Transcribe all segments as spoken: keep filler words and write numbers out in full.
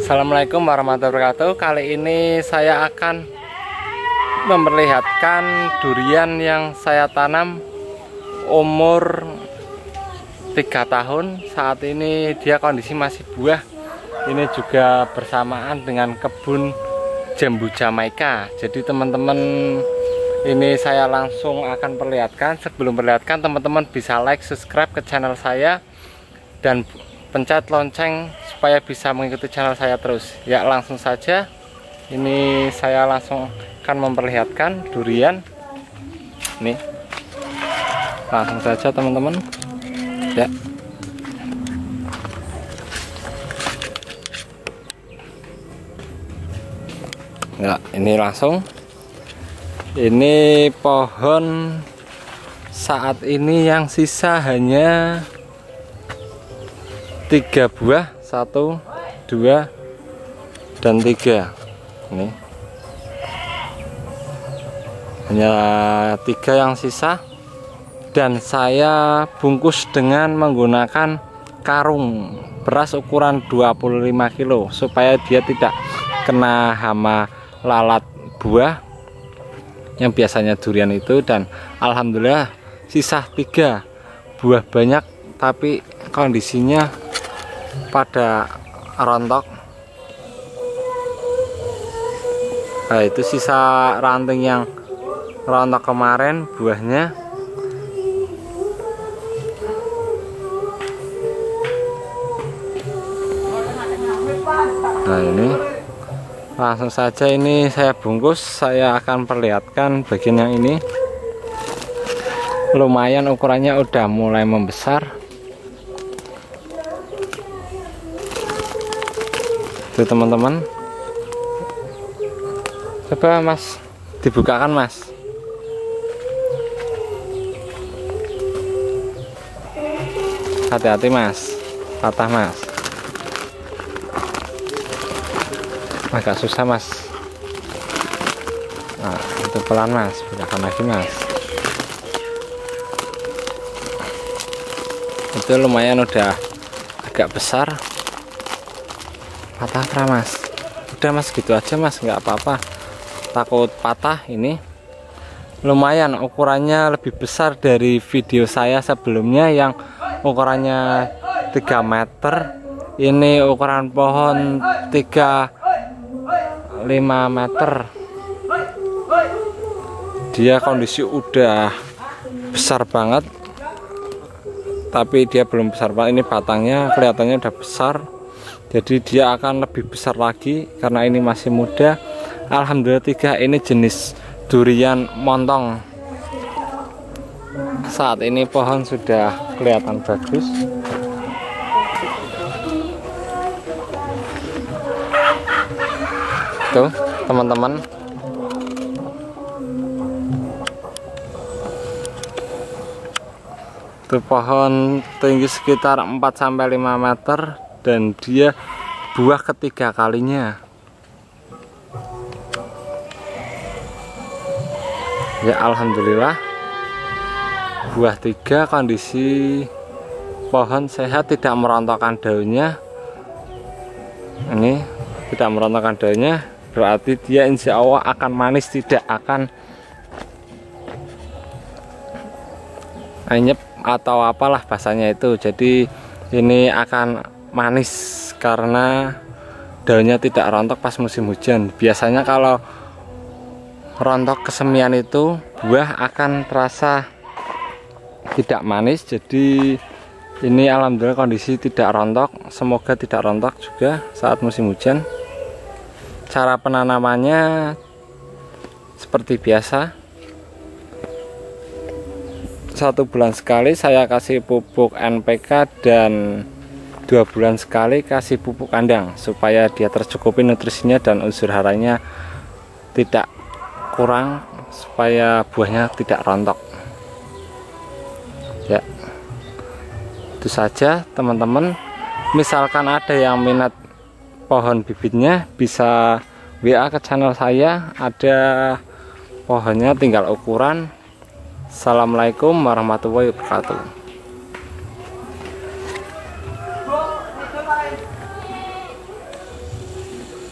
Assalamualaikum warahmatullahi wabarakatuh. Kali ini saya akan memperlihatkan durian yang saya tanam umur tiga tahun. Saat ini dia kondisi masih buah. Ini juga bersamaan dengan kebun jambu Jamaika. Jadi teman-teman, ini saya langsung akan perlihatkan. Sebelum perlihatkan, teman-teman bisa like, subscribe ke channel saya dan pencet lonceng supaya bisa mengikuti channel saya terus. Ya, langsung saja. Ini saya langsung akan memperlihatkan durian. Nih, langsung saja teman-teman. Ya. Ya, ini langsung. Ini pohon saat ini yang sisa hanya tiga buah, satu, dua, dan tiga. Ini hanya tiga yang sisa, dan saya bungkus dengan menggunakan karung beras ukuran dua puluh lima kilo supaya dia tidak kena hama lalat buah yang biasanya durian itu. Dan alhamdulillah sisa tiga buah banyak, tapi kondisinya pada rontok. Nah, itu sisa ranting yang rontok kemarin buahnya. Nah, ini langsung saja ini saya bungkus. Saya akan perlihatkan bagian yang ini. Lumayan ukurannya udah mulai membesar. Tuh teman-teman, coba mas dibukakan mas. Hati-hati mas, patah mas. Agak susah mas. Nah, itu pelan mas, bukakan lagi mas. Itu lumayan udah agak besar. Patah apa mas? Udah mas, gitu aja mas, nggak apa-apa. Takut patah. Ini lumayan ukurannya lebih besar dari video saya sebelumnya yang ukurannya tiga meter. Ini ukuran pohon tiga puluh lima meter. Dia kondisi udah besar banget, tapi dia belum besar banget. Ini batangnya kelihatannya udah besar, jadi dia akan lebih besar lagi karena ini masih muda. Alhamdulillah tiga ini jenis durian montong. Saat ini pohon sudah kelihatan bagus. Tuh teman-teman, tuh pohon tinggi sekitar empat sampai lima meter dan dia buah ketiga kalinya. Ya alhamdulillah buah tiga, kondisi pohon sehat, tidak merontokkan daunnya. Ini tidak merontokkan daunnya, berarti dia insya Allah akan manis, tidak akan anyep atau apalah bahasanya itu. Jadi ini akan manis karena daunnya tidak rontok pas musim hujan. Biasanya kalau rontok kesemian itu buah akan terasa tidak manis. Jadi ini alhamdulillah kondisi tidak rontok. Semoga tidak rontok juga saat musim hujan. Cara penanamannya seperti biasa, satu bulan sekali saya kasih pupuk N P K dan dua bulan sekali kasih pupuk kandang supaya dia tercukupi nutrisinya dan unsur haranya tidak kurang, supaya buahnya tidak rontok. Ya, itu saja teman-teman. Misalkan ada yang minat pohon bibitnya, bisa W A ke channel saya, ada pohonnya tinggal ukuran. Assalamualaikum warahmatullahi wabarakatuh.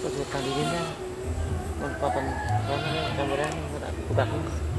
Terus kali ini kan papan kamera kamera udah